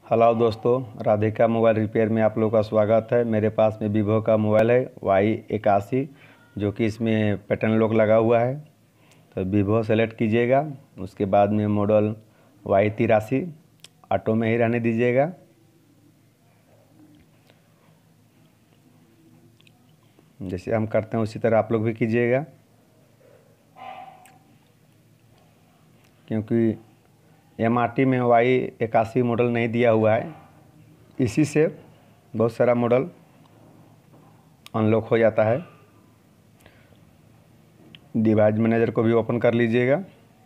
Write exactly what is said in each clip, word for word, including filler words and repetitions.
Hello दोस्तों, Radhika mobile repair में आप लोगों का स्वागत है। मेरे पास में वीवो का मोबाइल है वाई इक्यासी, जो कि इसमें पैटर्न लॉक लगा हुआ है। तो वीवो सेलेक्ट कीजिएगा, उसके बाद में मॉडल वाई तिरासी ऑटो में ही रहने दीजिएगा। जैसे हम करते हैं उसी तरह आप लोग भी कीजिएगा, क्योंकि एम आर टी में वाई इक्यासी मॉडल नहीं दिया हुआ है, इसी से बहुत सारा मॉडल अनलॉक हो जाता है। डिवाइस मैनेजर को भी ओपन कर लीजिएगा।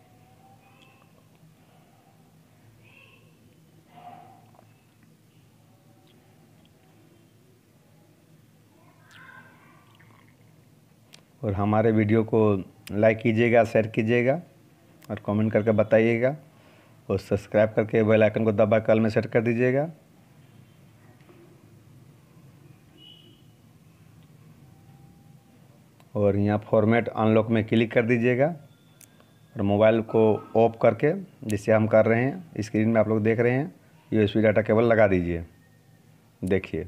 और हमारे वीडियो को लाइक कीजिएगा, शेयर कीजिएगा और कमेंट करके बताइएगा, और सब्सक्राइब करके बेल आइकन को दबा कल में सेट कर दीजिएगा। और यहाँ फॉर्मेट अनलॉक में क्लिक कर दीजिएगा और मोबाइल को ऑफ करके, जिससे हम कर रहे हैं स्क्रीन में आप लोग देख रहे हैं, यूएसबी डाटा केबल लगा दीजिए। देखिए,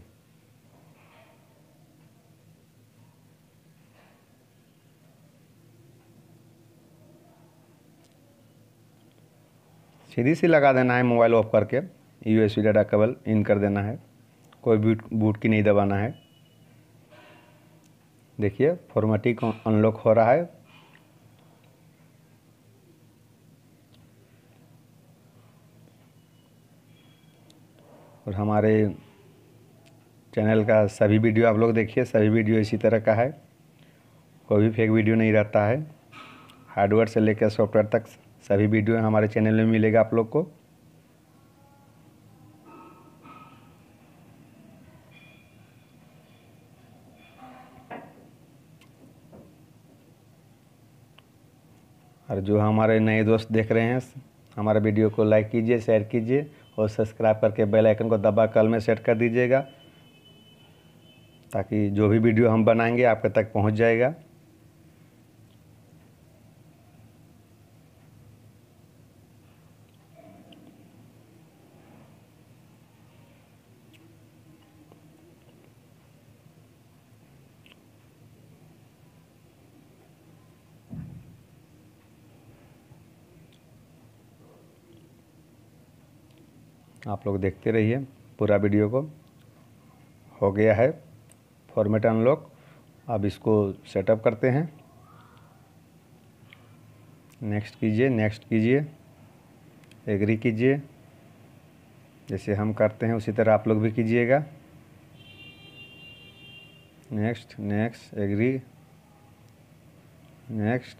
सीधी सी लगा देना है। मोबाइल ऑफ करके यूएसबी डाटा केबल इन कर देना है, कोई बूट बूट की नहीं दबाना है। देखिए, फॉर्मेटिंग अनलॉक हो रहा है। और हमारे चैनल का सभी वीडियो आप लोग देखिए, सभी वीडियो इसी तरह का है, कोई भी फेक वीडियो नहीं रहता है। हार्डवेयर से लेकर सॉफ्टवेयर तक सभी वीडियो हमारे चैनल में मिलेगा आप लोग को। और जो हमारे नए दोस्त देख रहे हैं, हमारे वीडियो को लाइक कीजिए, शेयर कीजिए और सब्सक्राइब करके बेल आइकन को दबा कल में सेट कर दीजिएगा, ताकि जो भी वीडियो हम बनाएंगे आपके तक पहुंच जाएगा। आप लोग देखते रहिए पूरा वीडियो को। हो गया है फॉर्मेट अनलॉक। अब इसको सेटअप करते हैं। नेक्स्ट कीजिए, नेक्स्ट कीजिए, एग्री कीजिए। जैसे हम करते हैं उसी तरह आप लोग भी कीजिएगा। Next, next, agree, next,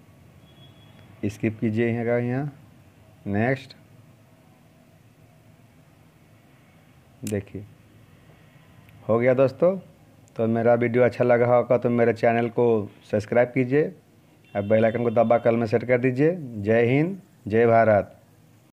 skip कीजिएगा यहाँ, नेक्स्ट। देखिए, हो गया दोस्तों। तो मेरा वीडियो अच्छा लगा होगा तो मेरे चैनल को सब्सक्राइब कीजिए, अब बेल आइकन को दबा कल में सेट कर दीजिए। जय हिंद, जय भारत।